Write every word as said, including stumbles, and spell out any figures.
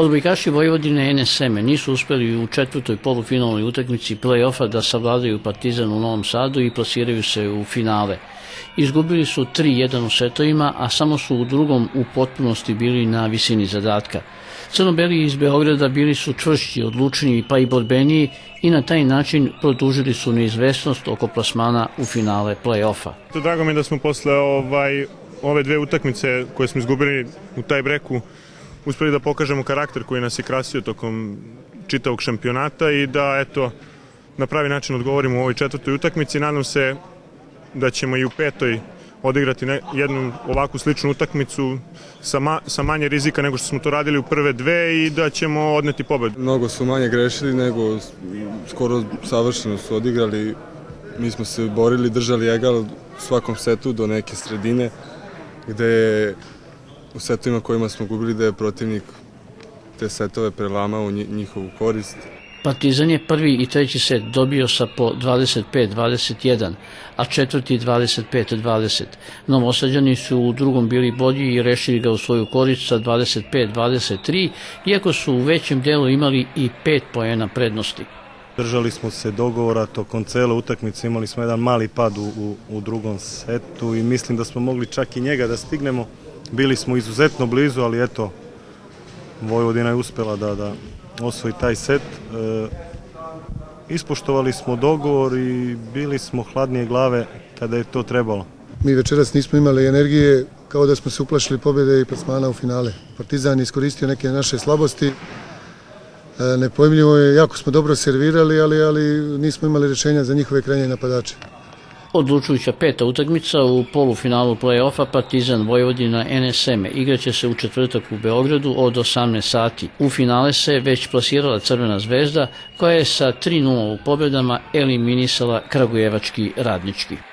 Odbojkaši Vojvodine N S M nisu uspeli u četvrtoj polufinalnoj utakmici play-offa da savladaju Partizan u Novom Sadu i plasiraju se u finale. Izgubili su tri jedan u setovima, a samo su u drugom u potpunosti bili na visini zadatka. Crno-beli iz Beograda bili su čvršći, odlučniji pa i borbeniji i na taj način produžili su neizvesnost oko plasmana u finale play-offa. Drago mi je da smo posle ovaj, ove dve utakmice koje smo izgubili u taj breku uspeli da pokažemo karakter koji nas je krasio tokom čitavog šampionata i da eto na pravi način odgovorimo u ovoj četvrtoj utakmici. Nadam se da ćemo i u petoj odigrati jednu ovakvu sličnu utakmicu sa, ma, sa manje rizika nego što smo to radili u prve dve i da ćemo odneti pobedu. Mnogo su manje grešili nego skoro savršeno su odigrali. Mi smo se borili, držali egal u svakom setu do neke sredine gde je u setovima kojima smo gubili da je protivnik te setove prelamao u njihovu korist. Partizan je prvi i treći set dobio sa po dvadeset pet dvadeset jedan, a četvrti dvadeset pet dvadeset. Novosađani su u drugom bili bolji i rešili ga u svoju korist sa dvadeset pet dvadeset tri, iako su u većem delu imali i pet poena prednosti. Držali smo se dogovora tokom cele utakmice, imali smo jedan mali pad u, u, u drugom setu i mislim da smo mogli čak i njega da stignemo. Bili smo izuzetno blizu, ali eto, Vojvodina je uspela da, da osvoji taj set. E, ispoštovali smo dogovor i bili smo hladnije glave kada je to trebalo. Mi večeras nismo imali energije, kao da smo se uplašili pobjede i plasmana u finale. Partizan je iskoristio neke naše slabosti. E, nepojmljivo je, jako smo dobro servirali, ali, ali nismo imali rješenja za njihove krajnje napadače. Odlučujuća peta utakmica u polufinalu play-offa Partizan Vojvodina N S M igraće se u četvrtak u Beogradu od osamnaest sati. U finale se već plasirala Crvena zvezda koja je sa tri nula u pobjedama eliminisala kragujevački Radnički.